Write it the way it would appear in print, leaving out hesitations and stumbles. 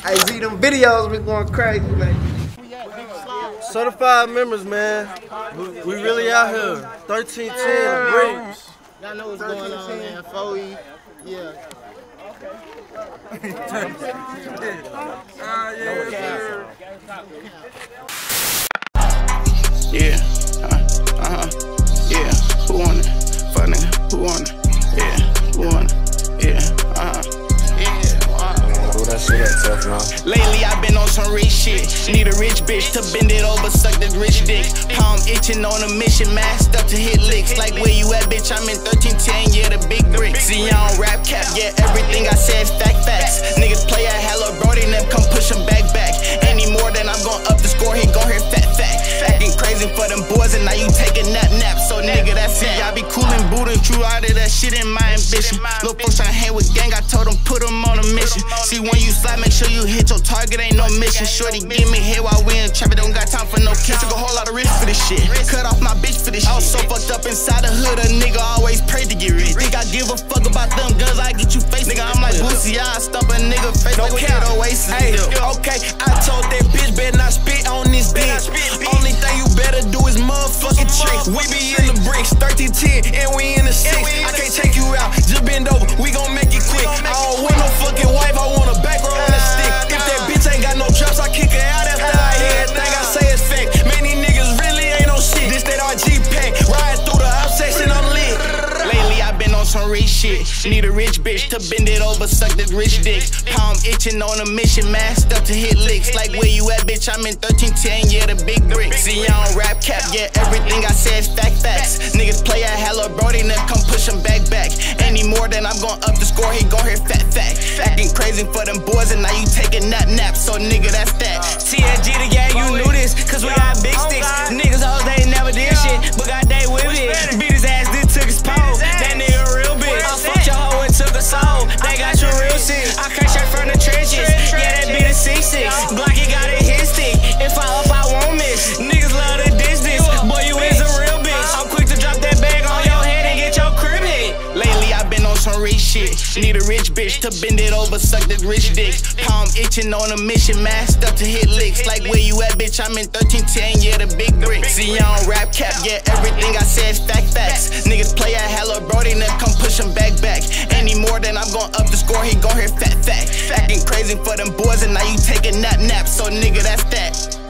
I see them videos be going crazy, man. Certified members, man. We really out here. 1310 Bricks. Y'all know what's going on, man. 4E. Yeah. Yeah. Yeah. Who want it? Fuck nigga. Who want it? Yeah. Who want it? Yeah. That shit up tough, man. Lately I've been on some rich shit. Need a rich bitch to bend it over, suck this rich dick. Palm itching on a mission, masked up to hit licks. Like where you at, bitch? I'm in 1310, yeah, the big brick. See, I don't rap cap, yeah, everything I said is facts. Niggas play at hella Brody, them come push him back. Any more than I'm gon' up the score, he gon' hear fat. Acting crazy for them boys, and now you taking nap. So nigga, that's it. I be coolin' bootin', true out of that shit in my ambition. Little folks tryna hang with gang, I told them put them on a mission. See, when you slide, make sure you hit your target, ain't no mission. Shorty give me head while we in traffic, don't got time for no kiss. Took a whole lot of risk for this shit. Cut off my bitch for this shit. I was so fucked up inside the hood, a nigga always prayed to get rich. Think I give a fuck about them guns, I get you face. Nigga, I'm like Boosie, I stump a nigga face like with Oasis. Hey, okay, I told that bitch better not spit on this dick. Only thing you better do is motherfucking trick. We be in the bricks, 1310, and we in the 6. I can't take you out, just bend over, we gon' make it quick. I don't want no fucking wife, I want a back row on that stick. If that bitch ain't got no drops, I kick her out after I hear everything I say is fact. Man, these niggas really ain't no shit. This that RG pack, riding through the obsession, I'm lit. Lately I've been on some rich shit. Need a rich bitch to bend it over, suck this rich dick. Palm itching on a mission, masked up to hit licks. Like where you at, bitch? I'm in 1310, yeah, the big brick. See, I don't rap cap, yeah, everything I say is facts. Niggas play at hella Brody, then come push him back. Any more than I'm gon' up the score, he gon' hear fat. Acting crazy for them boys, and now you taking nap. So nigga, that's that. TSG the gang, you knew this, cause we got big sticks. Niggas hoes, they never did shit, but got they with it. Beat his ass, then took his pole. That nigga a real bitch. I fucked your hoe and took a soul. They got you real sick. I came straight from the trenches. Yeah, that be the 6'6". Blocky got a hit stick. If I up, I won't miss. Niggas love the distance. Boy, you is a real bitch. I'm quick to drop that bag on your head and get your crib hit. Lately I've been on some rich shit. Need a rich bitch to bend it over, suck this rich dick. Palm itching on a mission, masked up to hit licks. Like where you at, bitch? I'm in 1310, yeah, the big brick. See, I don't rap cap, yeah, everything I say is facts. Niggas play at hella Brody, then come push him back. Any more than I'm gon' up the score, he gon' hear fat. Acting crazy for them boys, and now you taking nap. So nigga, that's that.